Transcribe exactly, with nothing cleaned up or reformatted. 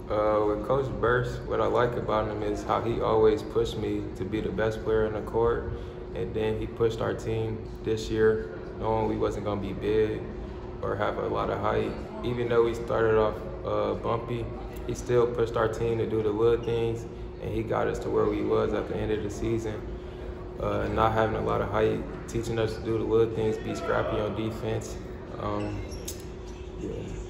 Uh, with Coach Berce, what I like about him is how he always pushed me to be the best player on the court. And then he pushed our team this year, knowing we wasn't going to be big or have a lot of height. Even though we started off uh, bumpy, he still pushed our team to do the little things, and he got us to where we was at the end of the season. Uh, not having a lot of height, teaching us to do the little things, be scrappy on defense. Um, yeah.